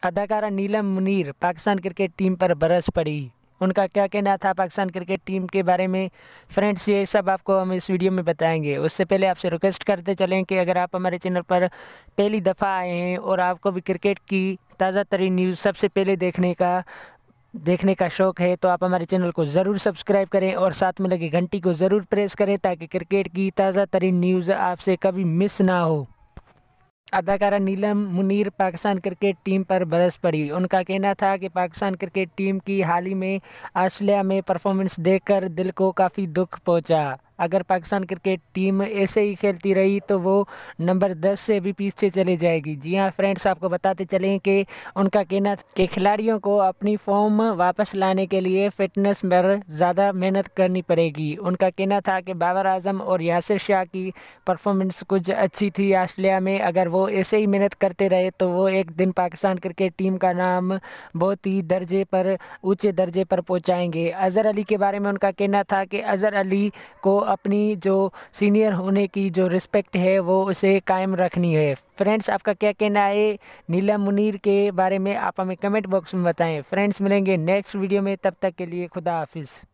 अदाकारा Neelam Munir Pakistan cricket team पर बरस पड़ी। उनका क्या कहना था पाकिस्तान क्रिकेट टीम के बारे में। फ्रेंड्स, ये सब आपको हम इस वीडियो में बताएंगे। उससे पहले आपसे रिक्वेस्ट करते चलें कि अगर आप हमारे चैनल पर पहली दफ़ा आए हैं और आपको भी क्रिकेट की ताज़ा तरीन न्यूज़ सबसे पहले देखने का शौक़ है तो आप हमारे चैनल को ज़रूर सब्सक्राइब करें और साथ में लगी घंटी को ज़रूर प्रेस करें ताकि क्रिकेट की ताज़ा तरीन न्यूज़ आपसे कभी मिस ना हो। अदाकारा नीलम मुनीर पाकिस्तान क्रिकेट टीम पर बरस पड़ी। उनका कहना था कि पाकिस्तान क्रिकेट टीम की हाल ही में ऑस्ट्रेलिया में परफॉर्मेंस देखकर दिल को काफ़ी दुख पहुंचा। अगर पाकिस्तान क्रिकेट टीम ऐसे ही खेलती रही तो वो नंबर 10 से भी पीछे चले जाएगी। जी हाँ फ्रेंड्स, आपको बताते चलें कि उनका कहना कि खिलाड़ियों को अपनी फॉर्म वापस लाने के लिए फ़िटनेस पर ज़्यादा मेहनत करनी पड़ेगी। उनका कहना था कि बाबर आजम और यासिर शाह की परफॉर्मेंस कुछ अच्छी थी ऑस्ट्रेलिया में। अगर वो ऐसे ही मेहनत करते रहे तो वो एक दिन पाकिस्तान क्रिकेट टीम का नाम बहुत ही ऊँचे दर्जे पर पहुँचाएँगे। अज़हर अली के बारे में उनका कहना था कि अज़हर अली को अपनी जो सीनियर होने की जो रिस्पेक्ट है वो उसे कायम रखनी है। फ्रेंड्स, आपका क्या कहना है नीलम मुनीर के बारे में, आप हमें कमेंट बॉक्स में बताएं। फ्रेंड्स, मिलेंगे नेक्स्ट वीडियो में, तब तक के लिए खुदा हाफिज़।